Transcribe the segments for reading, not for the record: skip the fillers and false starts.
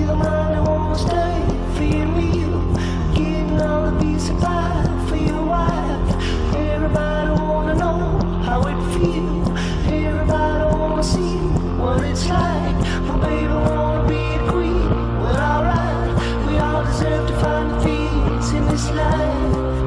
the money wanna stay for your meal, getting all the piece of pie for your wife. Everybody wanna know how it feels. Everybody wanna see what it's like. My baby wanna be a queen. Well, alright, we all deserve to find the peace in this life.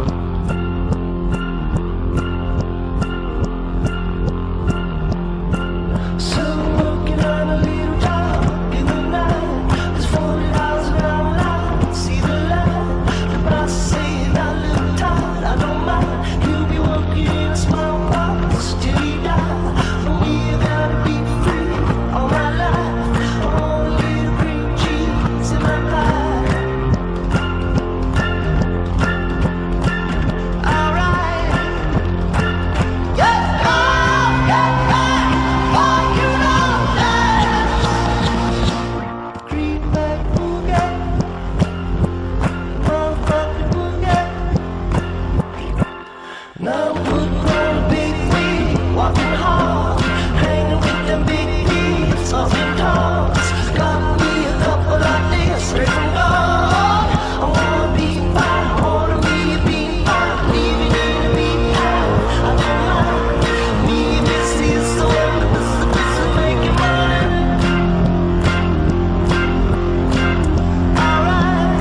Now I'm putting on a big wig, walking hard, hanging with them big beats, talking talks. Got me a couple ideas straight from God. I wanna be fine, I wanna be fine, living in a big town. I don't mind. Me and this is so this is making money. Alright.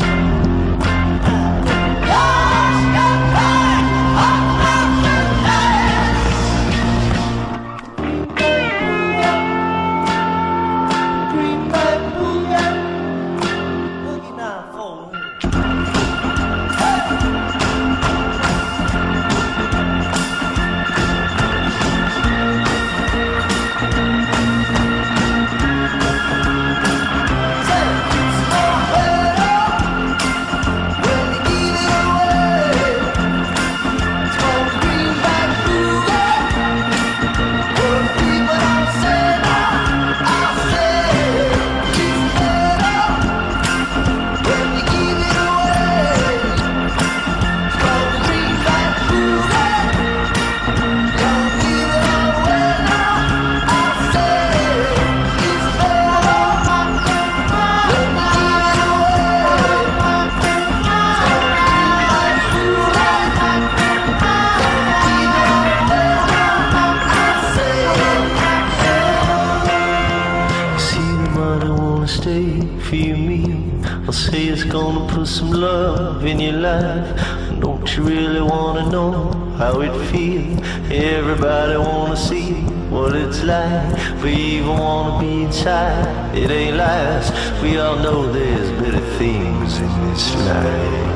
Stay for your meal. I'll say it's gonna put some love in your life. Don't you really wanna know how it feels? Everybody wanna see what it's like. We even wanna be inside. It ain't lies. We all know there's better things in this life.